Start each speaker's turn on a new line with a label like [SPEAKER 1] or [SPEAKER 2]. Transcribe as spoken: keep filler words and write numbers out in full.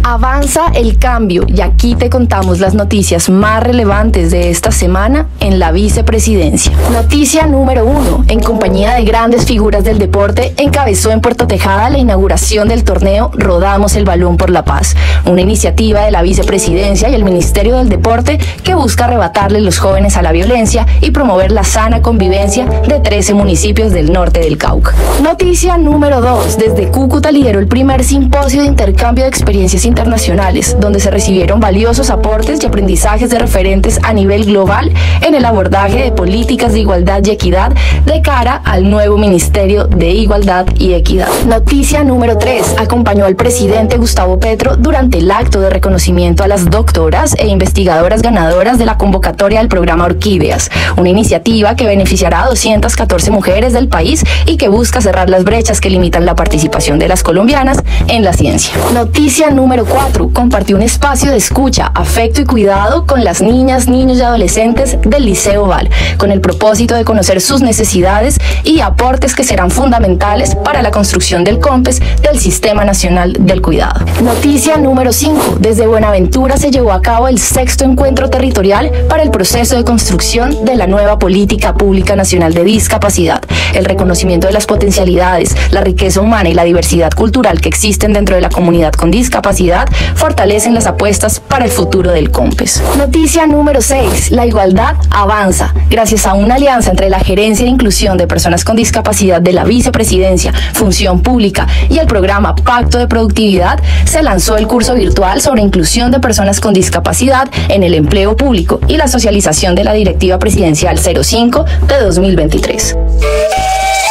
[SPEAKER 1] Avanza el cambio y aquí te contamos las noticias más relevantes de esta semana en la vicepresidencia. Noticia número uno. En compañía de grandes figuras del deporte, encabezó en Puerto Tejada la inauguración del torneo Rodamos el Balón por la Paz, una iniciativa de la vicepresidencia y el Ministerio del Deporte que busca arrebatarle los jóvenes a la violencia y promover la sana convivencia de trece municipios del norte del Cauca. Noticia número dos. Desde Cúcuta lideró el primer simposio de intercambio de experiencias internacionales, donde se recibieron valiosos aportes y aprendizajes de referentes a nivel global en el abordaje de políticas de igualdad y equidad de cara al nuevo Ministerio de Igualdad y Equidad. Noticia número tres. Acompañó al presidente Gustavo Petro durante el acto de reconocimiento a las doctoras e investigadoras ganadoras de la convocatoria del programa Orquídeas, una iniciativa que beneficiará a doscientas catorce mujeres del país y que busca cerrar las brechas que limitan la participación de las colombianas en la ciencia. Noticia número cuatro. Compartió un espacio de escucha, afecto y cuidado con las niñas, niños y adolescentes del Liceo Val, con el propósito de conocer sus necesidades y aportes que serán fundamentales para la construcción del COMPES del Sistema Nacional del Cuidado. Noticia número cinco. Desde Buenaventura se llevó a cabo el sexto encuentro territorial para el proceso de construcción de la nueva Política Pública Nacional de Discapacidad. El reconocimiento de las potencialidades, la riqueza humana y la diversidad cultural que existen dentro de la comunidad con discapacidad fortalecen las apuestas para el futuro del COMPES. Noticia número seis. La igualdad avanza. Gracias a una alianza entre la Gerencia de Inclusión de Personas con Discapacidad de la Vicepresidencia, Función Pública y el programa Pacto de Productividad, se lanzó el curso virtual sobre inclusión de personas con discapacidad en el empleo público y la socialización de la Directiva Presidencial cero cinco de dos mil veintitrés.